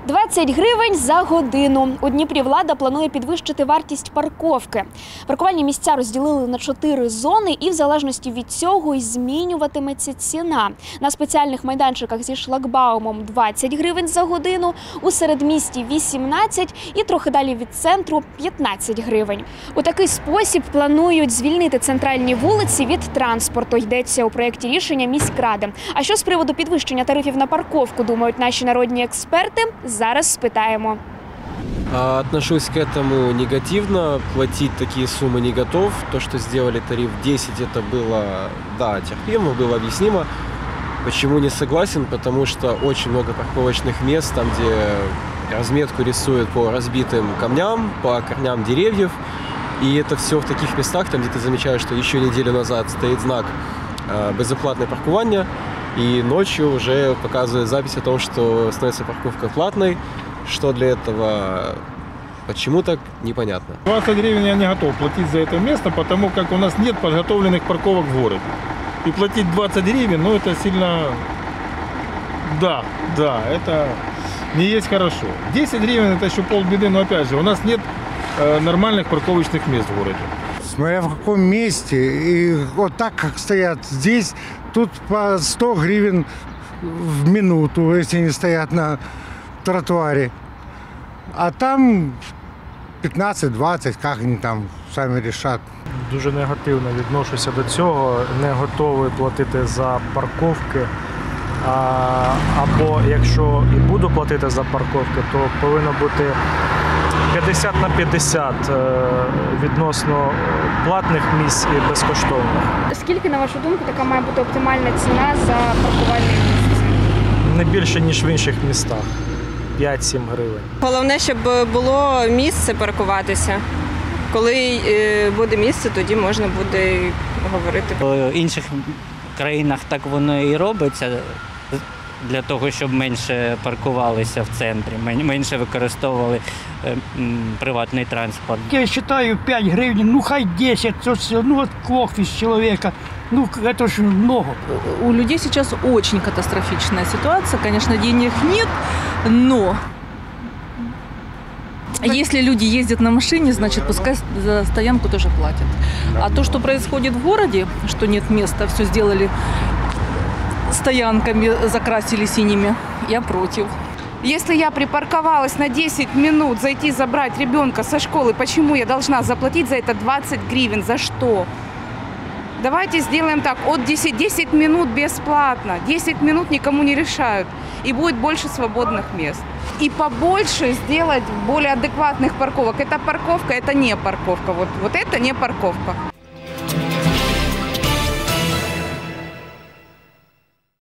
20 гривень за годину. У Дніпрі влада планує підвищити вартість парковки. Паркувальні місця розділили на 4 зони і в залежності від цього і змінюватиметься ціна. На спеціальних майданчиках зі шлагбаумом 20 гривень за годину, у середмісті 18 і трохи далі від центру 15 гривень. У такий спосіб планують звільнити центральні вулиці від транспорту, йдеться у проєкті рішення міськради. А що з приводу підвищення тарифів на парковку думають наші народні експерти? Зараз спитаємо. Отношусь к этому негативно. Платить такие суммы не готов. То, что сделали тариф 10, это было, да, терпимо, было объяснимо. Почему не согласен? Потому что очень много парковочных мест, там, где разметку рисуют по разбитым камням, по корням деревьев. И это все в таких местах, там, где ты замечаешь, что еще неделю назад стоит знак «безоплатное паркование», и ночью уже показывает запись о том, что становится парковка платной. Что для этого, почему так, непонятно. 20 гривен я не готов платить за это место, потому как у нас нет подготовленных парковок в городе. И платить 20 гривен, ну это сильно... Да, это не есть хорошо. 10 гривен это еще полбеды, но опять же, у нас нет нормальных парковочных мест в городе. Смотря в каком месте, и вот так, как стоят здесь, тут по 100 гривен в минуту, если они стоят на тротуаре. А там 15-20, как они там самі рішать. Дуже негативно відношуся до цього, не готовий платити за парковки. Або якщо і буду платити за парковки, то повинно бути 50/50 відносно платних місць і безкоштовних. Скільки, на вашу думку, така має бути оптимальна ціна за паркувальне місце? Не більше, ніж в інших містах. 5-7 гривень. Головне, щоб було місце паркуватися. Коли буде місце, тоді можна буде говорити. В інших країнах так воно і робиться, для того, щоб менше паркувалися в центрі, менше використовували приватний транспорт. Я вважаю 5 гривень, ну хай 10, ну от кофе з чоловіка. Ну, это же много. У людей сейчас очень катастрофичная ситуация. Конечно, денег нет, но если люди ездят на машине, значит, пускай за стоянку тоже платят. А то, что происходит в городе, что нет места, все сделали стоянками, закрасили синими, я против. Если я припарковалась на 10 минут зайти забрать ребенка со школы, почему я должна заплатить за это 20 гривен? За что? Давайте сделаем так, от 10 минут бесплатно, 10 минут никому не решают, и будет больше свободных мест. И побольше сделать более адекватных парковок. Это парковка, это не парковка, вот это не парковка.